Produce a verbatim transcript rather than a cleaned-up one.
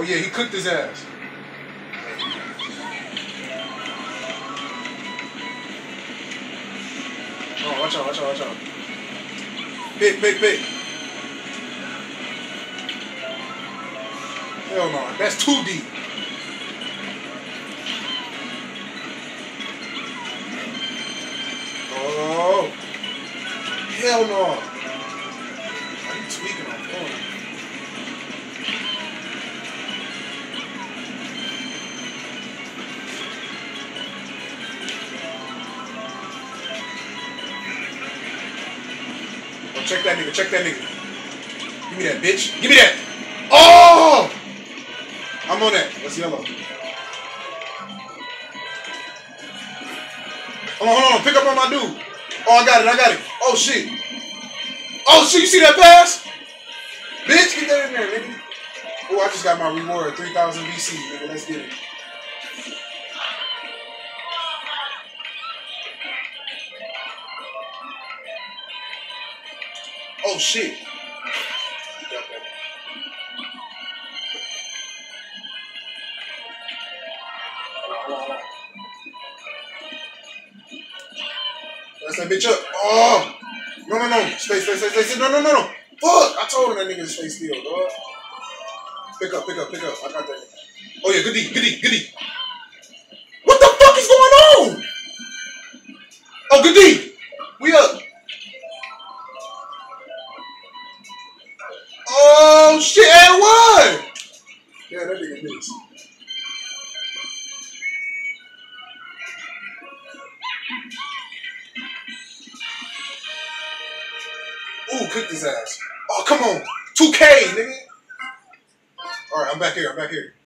Oh yeah, he cooked his ass. Oh, watch out, watch out, watch out. Pick, pick, pick. Hell no, that's too deep. Oh, hell no. Are you tweaking on phone? Oh, check that nigga, check that nigga. Give me that, bitch. Give me that. Oh! I'm on that. That's yellow. Hold on, hold on. Pick up on my dude. Oh, I got it, I got it. Oh, shit. Oh, shit, you see that pass? Bitch, get that in there, nigga. Oh, I just got my reward, three thousand V C, nigga. Let's get it. Oh, shit. That's that bitch up. Oh! No, no, no. Stay, stay, stay, stay, stay. No, no, no, no. Fuck! I told him that nigga to stay still, dog. Pick up, pick up, pick up. I got that nigga. Oh, yeah, good D, good D, good D. What the fuck is going on? Oh, good D. We up. Oh, shit. And what? Yeah, that nigga missed. Ooh, cooked his ass. Oh, come on. two K, nigga. All right, I'm back here. I'm back here.